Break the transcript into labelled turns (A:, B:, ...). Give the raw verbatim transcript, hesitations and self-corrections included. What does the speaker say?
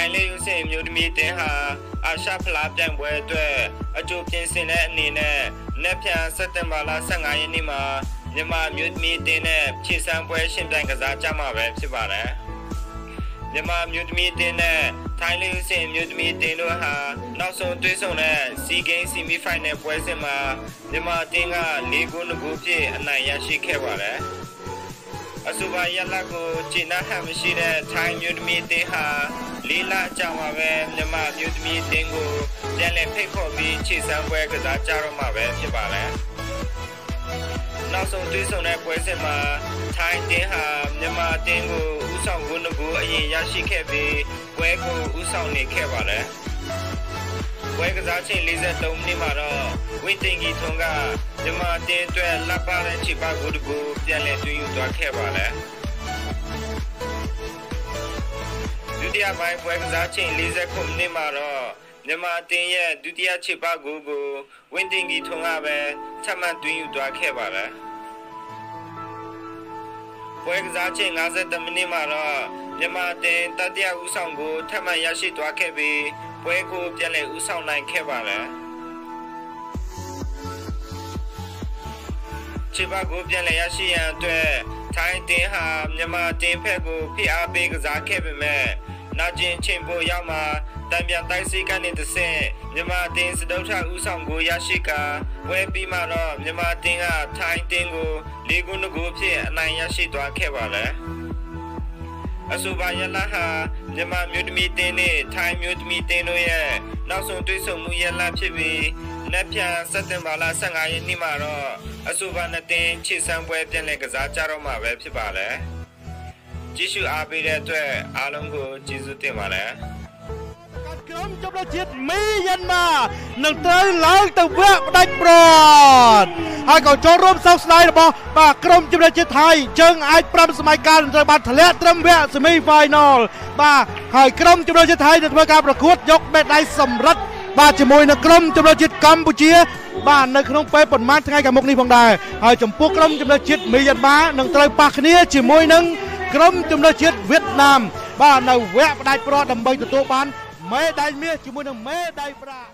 A: ထိုင်းလေးဥစဉ်မျိုးသမီးတင်ဟာအာရှဖလားပြိုင်ပွဲအတွက်အကျိုးပြင်ဆင်တဲ့အနေနဲ့နေ့ဖြန်စက်တင်ဘာလဆယ့်ငါရက်နေ့မှာမြန်မာမျိုးသမီးတင်နဲ့ခြေစမ်းပွဲရှင်ပြိုင်ကစားကြမှာပဲဖြစ်ပါတယ်မြန်မာမျိုးသမီးတင်နဲ့ထိုင်းလေးဥစဉ်မျိုးသမီးတင်တို့ဟာနောက်ဆုံးတွေ့ဆုံတဲ့ SEA Games Semi Final ပွဲစဉ်မှာမြန်မာတင်က၄ဂိုး၂ဂိုးဖြင့်အနိုင်ရရှိခဲ့ပါတယ်အဆိုပါရလကိုကျင်းဟမ်းမရှိတဲ့ထိုင်းမျိုးသမီးတင်ဟာလေးလကြာမှာပဲမြန်မာမျိုးသမီးတင်ကိုပြန်လည်ဖိတ်ခေါ်ပြီးခြေစမ်းပွဲကစားကြတော့မှာပဲဖြစ်ပါတယ်နောက်ဆုံးတွေ့ဆုံတဲ့ပွဲစဉ်မှာထိုင်းတင်ဟာမြန်မာတင်ကိုဥဆောင်ဂိုး၂ဂိုးအရင်ရရှိခဲ့ပြီးပွဲကိုဥဆောင်နေခဲ့ပါတယ်ပွဲကစားချိန်၄၃မိနစ်မှာတော့ဝင်းတင်ကြီးထွန်းကမြန်မာတင်အတွက်လက်ပါတဲ့ခြေပါဂိုးတစ်ခုပြန်လည်သွင်းယူသွားခဲ့ပါတယ်ဒုတိယပိုင်းပွဲကစားချိန်၄၉မိနစ်မှာတော့မြန်မာတင်ရဲ့ဒုတိယခြေပါဂိုးကိုဝင်းတင်ကြီးထွန်းကပဲထပ်မံသွင်းယူသွားခဲ့ပါတယ်ပွဲကစားချိန်၅၁မိနစ်မှာတော့မြန်မာတင်တတိယဦးဆောင်ကိုထပ်မံရရှိသွားခဲ့ပြီးပွဲကိုပြန်လည်ဦးဆောင်နိုင်ခဲ့ပါတယ်ခြေပါကိုပြန်လည်ရရှိရန်အတွက်ထိုင်းတင်ဟာမြန်မာတင်ဖက်ကိုဖိအားပေးကစားခဲ့ပေမဲ့နာကျင်ချိန်ပိုရောက်မှာတံပြန်တိုက်စီကနေတဆင့်မြန်မာတင်စတုထဦးဆောင်ကိုရရှိကာပွဲပြီးမှတော့မြန်မာတင်ကထိုင်းတင်ကို၄ဂိုး၂ဂိုးဖြင့်အနိုင်ရရှိသွားခဲ့ပါတယ်အဆိုပါရလဟာမြန်မာမျိုးသမီးတင်နဲ့ထိုင်းမျိုးသမီးတင်တို့ရဲ့နောက်ဆုံးတွေ့ဆုံမှုရလဖြစ်ပြီးနေ့ဖြန်စက်တင်ဘာလဆယ့်ငါရက်နေ့မှာတော့အဆိုပါနှစ်တင်ခြေစမ်းပွဲပြန်လည်ကစားကြတော့မှာပဲဖြစ်ပါတယ်ကြည့်ရှုအားပေးတဲ့အတွက်အားလုံးကိုကျေးဇူးတင်ပါတယ်
B: ក្រុមជម្រើសជាតិមីយ៉ាន់ម៉ានឹងត្រូវឡើងទៅវគ្គផ្ដាច់ព្រាត់ហើយក៏ចូលរួមសោកស្ដាយរបស់បាទក្រុមជម្រើសជាតិថៃជើងអាចប្រាំសម័យកាលត្រូវបានធ្លាក់ត្រឹមវគ្គ Semi Final បាទហើយក្រុមជម្រើសជាតិថៃនឹងធ្វើការប្រកួតយកមេដាយសម្រិតបាទជាមួយនឹងក្រុមជម្រើសជាតិកម្ពុជាបាទនៅក្នុងពេលប្រហែលថ្ងៃខាងមុខនេះផងដែរហើយចំពោះក្រុមជម្រើសជាតិមីយ៉ាន់ម៉ានឹងត្រូវប៉ះគ្នាជាមួយនឹងក្រុមជម្រើសជាតិវៀតណាមបាទនៅវគ្គផ្ដាច់ព្រាត់ដើម្បីទទួលបានមេដាយមាសជាមួយនឹងមេដាយប្រាក់